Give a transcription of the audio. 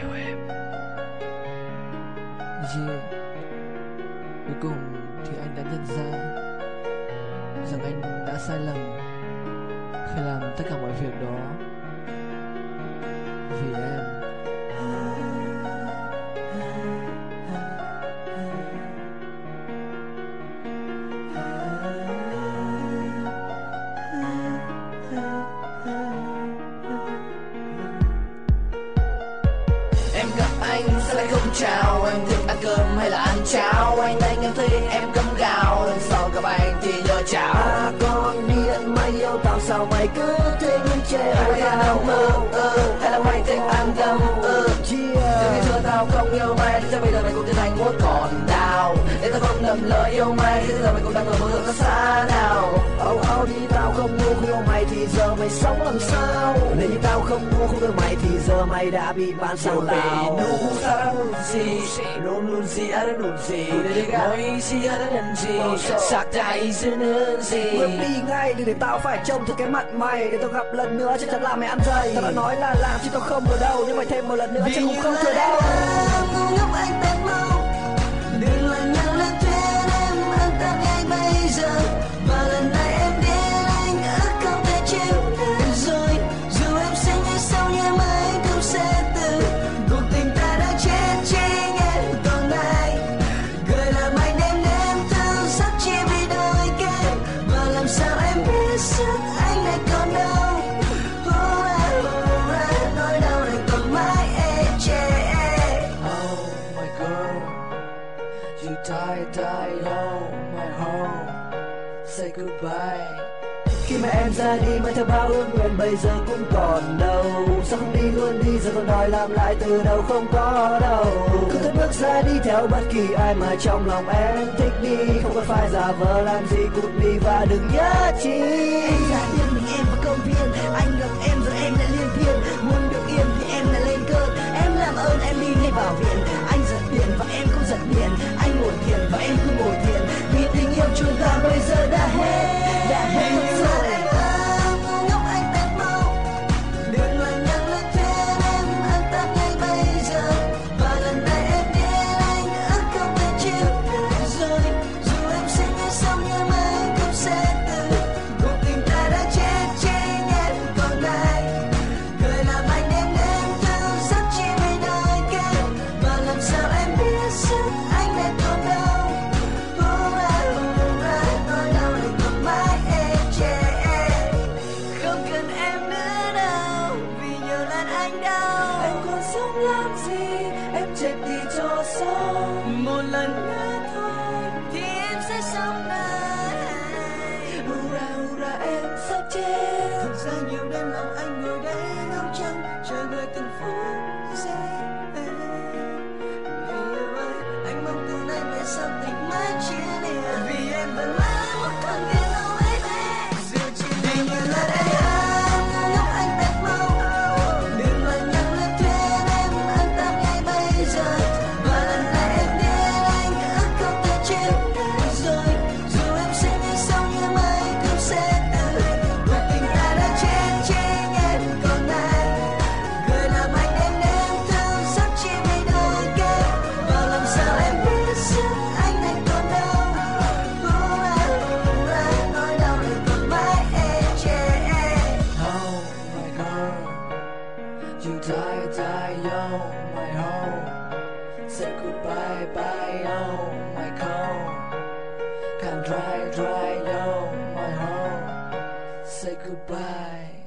chào em. Yeah. Cuối cùng thì anh đã nhận ra rằng anh đã sai lầm khi làm tất cả mọi việc đó vì em. Em gặp anh sao lại không chào? Anh thích ăn cơm hay là ăn cháo? Anh đánh em thấy em cấm gạo. Lần sau gặp anh thì nhớ chào. Con biết mày yêu tao sao mày cứ thích chê Mày nào mơ hay là mày thích ăn cơm Từ khi xưa tao không yêu mày đến bây giờ mày cũng trở thành một con đào. Để tao không lầm lỡ yêu mày thì giờ mày cũng đang ở mơ nó xa nào. Đi tao không ngu yêu mày thì giờ mày sống làm sao? Nếu như tao không ngu không được mày thì giờ mày đã bị bán sang Lào. Nunzi ada nunzi Nói gì ada nunzi Sạc tay dưới nunzi Bước đi ngay đừng để tao phải trông từ cái mặt mày. Để tao gặp lần nữa chắc chắn là mày ăn dày. Tao đã nói là làm chứ tao không ở đâu. Nhưng mày thêm một lần nữa chứ cũng không thừa đâu. Ngu ngốc anh tàn mau đừng lại nhắc lên thuyền em ăn tao ngay bây giờ. Và lần này em biết anh ước không thể chịu nổi rồi. Dù em sẽ như sau như mấy cũng sẽ từ cuộc tình ta đã chết chính em còn này. Gửi làm anh đêm đêm thâu giấc chỉ vì đôi kề. Và làm sao em biết sức anh này còn đâu. Nỗi đau này còn mãi ê chê. Oh my girl You die oh my heart Say goodbye. Khi mà em ra đi mang theo bao ước nguyện bây giờ cũng còn đâu. Sao không đi luôn đi giờ còn đòi làm lại từ đầu không có đâu. Cứ cất bước ra đi theo bất kỳ ai mà trong lòng em thích đi. Không cần phải giả vờ làm gì cút đi và đừng nhớ chi. Anh ra điên mình em vào công viên. Anh gặp em rồi em lại liên thiên. Muốn được yên thì em lại lên cơn. Em làm ơn em đi ngay vào viện. Anh giật điện và em cũng giật điện. Anh ngồi thiền và em cứ ngồi thiền. Vì tình yêu chúng ta bây giờ đã hết. Đã hết rồi. Ngu ngốc anh tàn mau đừng lại nhắc lên thuyền em ăn tạm ngay bây giờ. Và lần này em biết anh ước không thể chịu nổi rồi. Dù em sẽ như sóng như mây cũng sẽ từ cuộc tình ta đã chết chính em còn này. Cười làm anh đêm đêm thâu giấc chỉ vì đôi kề. Và làm sao em biết sức anh này còn đâu. Nỗi đau này còn mãi ê chê. Không cần em nữa đâu vì nhiều lần anh đau. Anh còn sống làm gì Em chết đi cho xong. Một lần nữa thôi thì em sẽ sống đây. Hurra em sắp chết. Thực ra nhiều đêm lòng anh ngồi đây ngắm trăng chờ đợi từng phút giây. Vì yêu ơi anh mong từ nay về sau tình mãi chia lìa. Vì em vẫn mãi một con nghiêng đâu ấy thế. Dù chỉ vì nhiều lần anh ngu ngốc anh tàn mau đừng lại nhắc lên thuyền em ăn tạm ngay bây giờ. Và lần này em biết anh ước không thể chịu nổi rồi. Dù em sẽ như sóng như mây cũng sẽ từ cuộc tình ta đã chết chính em còn này. Gửi làm anh đêm đêm thâu giấc chỉ vì đôi kề. Và làm sao em biết sức anh này còn đâu. Nỗi đau này còn mãi ê chê. Oh my girl You die oh my heart Say goodbye bye oh my cold. Can dry oh my heart Say goodbye.